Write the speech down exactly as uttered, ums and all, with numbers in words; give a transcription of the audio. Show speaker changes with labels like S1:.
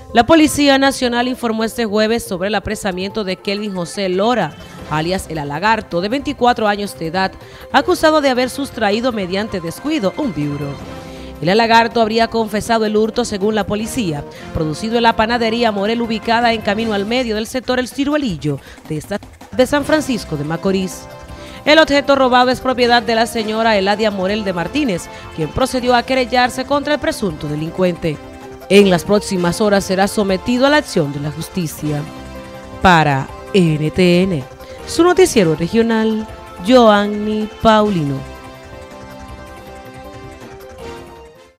S1: La Policía Nacional informó este jueves sobre el apresamiento de Kelvin José Lora, alias El Alagarto, de veinticuatro años de edad, acusado de haber sustraído mediante descuido un biuro. El Alagarto habría confesado el hurto, según la policía, producido en la panadería Morel, ubicada en Camino al Medio del sector El Ciruelillo de esta de San Francisco de Macorís. El objeto robado es propiedad de la señora Eladia Morel de Martínez, quien procedió a querellarse contra el presunto delincuente. En las próximas horas será sometido a la acción de la justicia. Para N T N, su noticiero regional, Joanny Paulino.